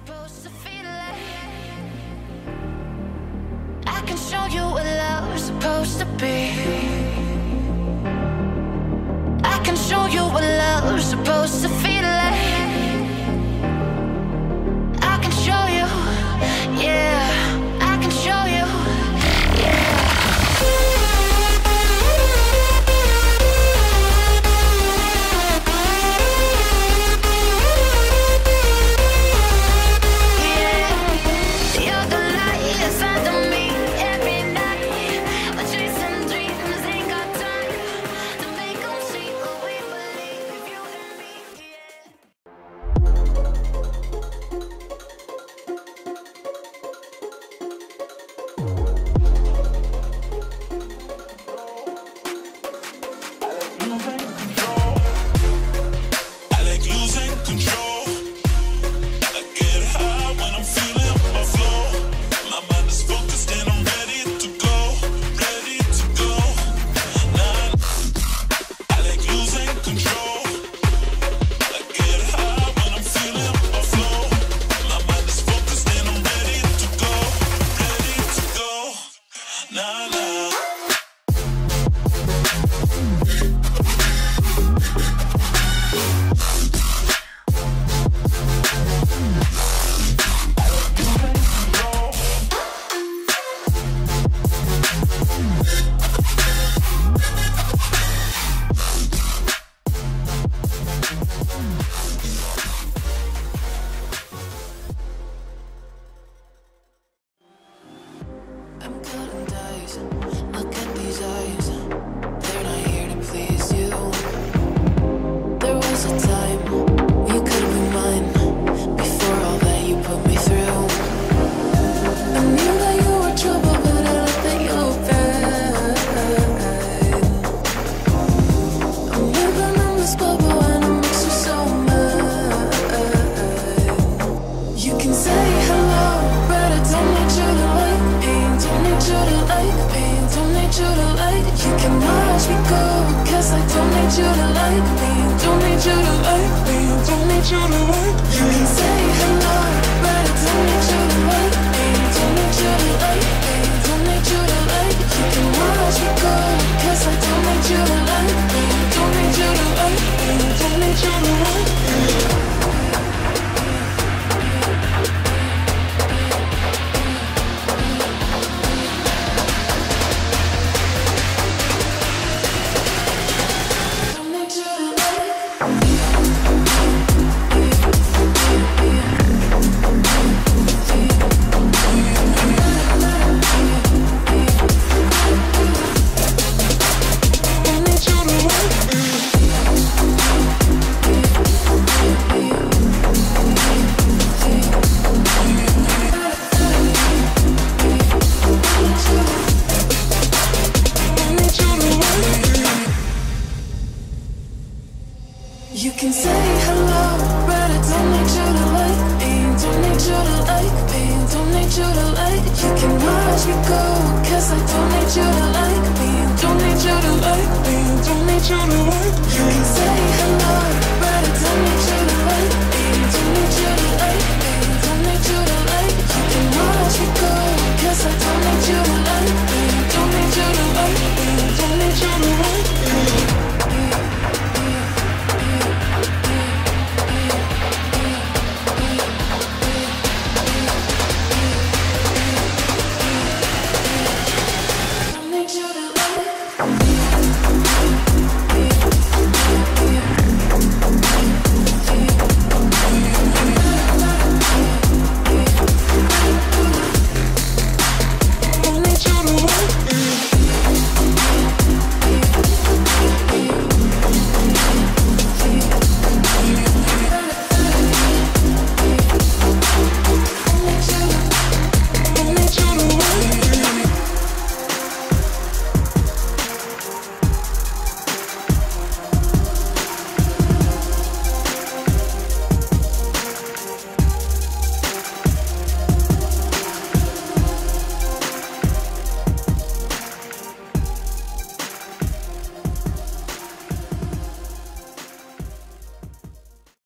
supposed to feel like. I can show you what love's supposed to be. I can show you what love's supposed to feel like. I can show you, yeah. I can show you, yeah. You can say hello, but I don't need you to like me. Don't need you to like me. Don't need you to like. You can watch me go, cause I don't need you to like me. Don't need you to like me. Don't need you to like. You can say hello.